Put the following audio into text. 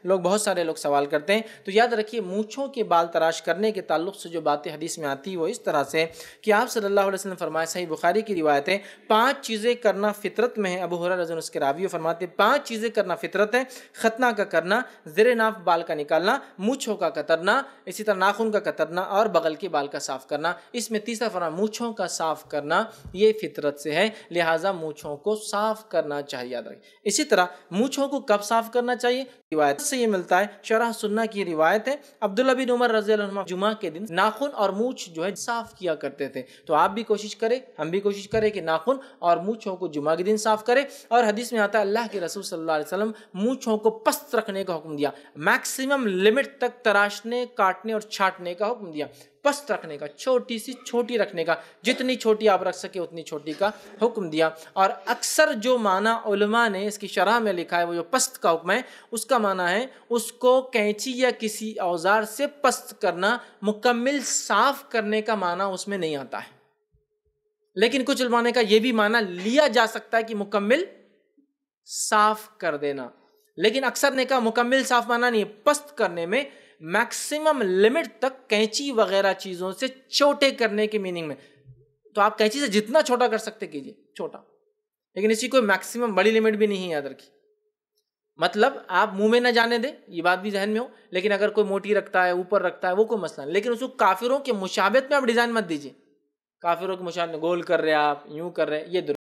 لوگ بہت سارے لوگ سوال کرتے ہیں. تو یاد رکھیے مونچھوں کے بال تراش کرنے کے تعلق سے جو باتیں حدیث میں آتی ہیں وہ اس طرح سے کہ آپ صلی اللہ علیہ وسلم فرمائے, صحیح بخاری کی روایت ہے, 5 چیزیں کرنا فطرت میں ہے. ابو ہریرہ رضی اللہ عنہ اس کے راوی فرماتے ہیں 5 چیزیں کرنا فطرت ہے, ختنہ کا کرنا, زیر ناف بال کا نکالنا, مونچھوں کا کترنا, اسی طرح ناخن کا کترنا اور بغل کے بال کا صاف کرنا. اس میں تیسرا فرمان مونچھوں کا صاف کرنا یہ فطرت سے ہے, لہٰذا مونچھوں کو صاف کرنا چاہیے. یاد رکھیں. اسی طرح مونچھوں کو کب صاف کرنا چاہیے, روایت سے یہ ملتا ہے, شرح سنہ کی روایت ہے, عبداللہ بن عمر رضی اللہ عنہ جمعہ کے دن ناخن اور مونچھ جو ہے صاف کیا کرتے تھے. تو آپ بھی کوشش کریں, ہم بھی کوشش کریں کہ ناخن اور مونچھوں کو جمعہ کے دن صاف کریں. اور حدیث میں آتا ہے اللہ کے رسول صلی اللہ علیہ وسلم مونچھوں کو پست رکھنے کا حکم دیا, میکسیمم لمٹ تک تراشنے, کاٹنے اور چھاٹنے کا حکم دیا. پست رکھنے کا, چھوٹی سی چھوٹی رکھنے کا, جتنی چھوٹی آپ رکھ سکے اتنی چھوٹی کا حکم دیا. اور اکثر جو معنی علماء نے اس کی شرح میں لکھا ہے وہ جو پست کا حکم ہے اس کا معنی ہے اس کو کینچی یا کسی اوزار سے پست کرنا, مکمل صاف کرنے کا معنی اس میں نہیں آتا ہے. لیکن کچھ علماء نے کہا یہ بھی معنی لیا جا سکتا ہے کہ مکمل صاف کر دینا, لیکن اکثر نے کہا مکمل صاف معنی نہیں ہے, پست کرنے میں میکسیمم لمٹ تک کینچی وغیرہ چیزوں سے چھوٹے کرنے کے میننگ میں. تو آپ کینچی سے جتنا چھوٹا کر سکتے کیجئے چھوٹا, لیکن اسی کوئی میکسیمم بڑی لمٹ بھی نہیں ہے. یاد رکھیے مطلب آپ منہ میں نہ جانے دیں, یہ بات بھی ذہن میں ہو, لیکن اگر کوئی موٹی رکھتا ہے اوپر رکھتا ہے وہ کوئی مسئلہ نہیں, لیکن اس کو کافروں کے مشابہت میں آپ ڈیزائن مت دیجیے. کافروں کے مشابہت میں گول کر رہے آپ, یوں کر رہے, یہ